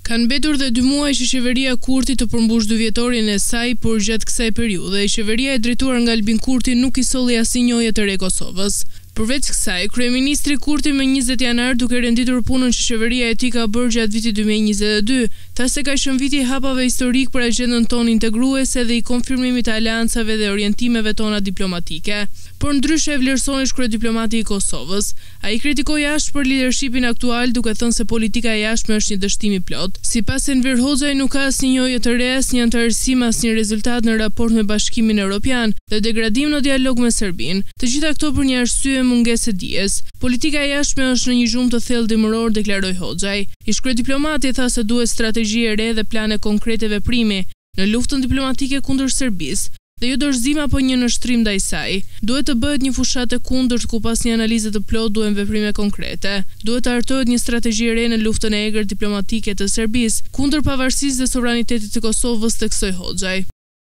Kanë mbetur dhe 2 muaj që qeveria Kurti të përmbush 2 vjetorin e saj, por gjatë kësaj periudhe, qeveria e drejtuar nga Albin Kurti nuk i solli asnjë njohje të re Kosovës. Përveç kësaj, kryeministri Kurti më 20 janar, duke renditur punën që qeveria e tij ka bërë gjatë vitit 2022, tha se ka qenë viti i hapave historik për agjendën tonë integruese dhe i konfirmimit të aleancave dhe orientimeve tona diplomatike. Por ndryshe e vlerësoni kryediplomati i Kosovës. Ai kritikoi jashtë për lidershipin aktual, duke thënë se politika e jashtme është një dështim i plot. Sipas Enver Hoxhaj, nuk ka asnjë njohje të re, asnjë anëtarësim, asnjë rezultat në raport me Bashkimin Evropian dhe degradim në dialog me Serbinë. Të gjitha këto për një arsye, mungesë dijes. Politika e jashtme është në një zhurmë të thellë dimëror, deklaroi Hoxhaj. Ish kryediplomati tha se duhet strategji e re dhe plane konkrete veprimi në luftën diplomatike kundër Serbisë, dhe jo dorëzim apo një nështrim ndaj saj. Duhet të bëhet një fushatë e kundërt ku pas një analize të plot duhen veprime konkrete. Duhet të hartohet një strategji e re në luftën e egër diplomatike të Serbisë kundër pavarësisë dhe sovranitetit të Kosovës, theksoi Hoxhaj.